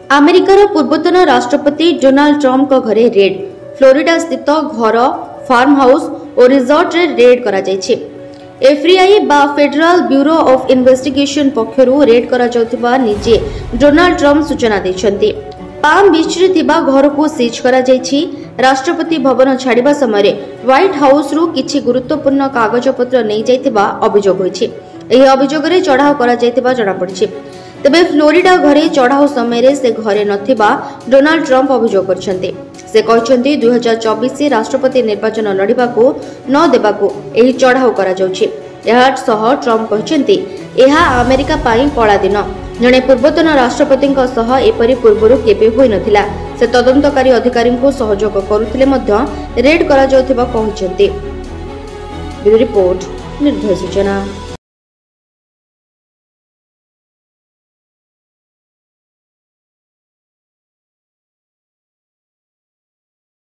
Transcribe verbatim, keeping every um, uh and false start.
अमेरिकार पूर्वतन राष्ट्रपति डोनाल्ड ट्रंप को घरे रेड। फ्लोरिडा स्थित घर, फार्म हाउस और रिजॉर्ट रे रेड करा जायछि। एफबीआई बा फेडरल ब्यूरो ऑफ इन्वेस्टिगेशन पक्षरु रेड करा जाउथिबा निजे डोनाल्ड ट्रंप सूचना दैछन्ति। पाम बीच रे थिबा घर को सीज करा जायछि। राष्ट्रपति भवन छाड़िबा समय व्हाइट हाउस रु किछि गुरुत्वपूर्ण कागज पत्र नै जायतिबा अभियोग होइछि। एही अभियोग रे चढ़ाव करा जायतिबा जणा पड़छि। तेबे फ्लोरिडा घरे चढ़ाव समय से घरे नथिबा डोनाल्ड ट्रंप अभियोग करछन्ते। से कहछन्ते दुई हजार चौबीस राष्ट्रपति निर्वाचन लड़िबाकू न देबाकू एही चढ़ाव करा जाउछि। एहा सह ट्रंप कहछन्ते एहा अमेरिका पाई कला दिन। जणे पूर्वतन राष्ट्रपति सह एपरि पूर्वरु केबे होई नथिला। से तदंतकारी अधिकारी को सहयोग करुथिले मध्य रेड करा जाउथिबा कहछन्ते। ब्यूरो रिपोर्ट, निर्भय सूचना।